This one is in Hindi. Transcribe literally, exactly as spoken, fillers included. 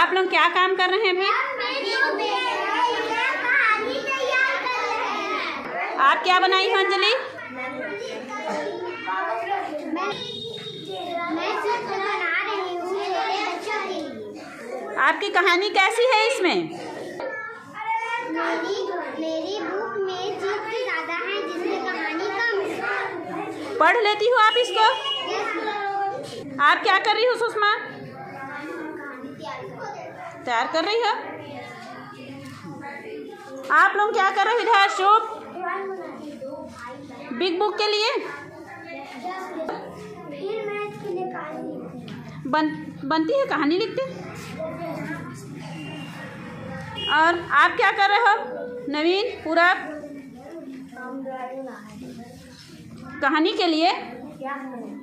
आप लोग क्या काम कर रहे हैं अभी? आप क्या बनाई हो अंजलि? आपकी कहानी कैसी है इसमें? मेरी मेरी बुक में चित्र ज्यादा है जिसमें कहानी कम है। पढ़ लेती हो आप इसको? आप क्या कर रही हो सुषमा? तैयार कर रही हो? आप लोग क्या कर रहे हो इधर? शुभ बिग बुक के लिए बन बनती है, कहानी लिखते। और आप क्या कर रहे हो नवीन? पूरा कहानी के लिए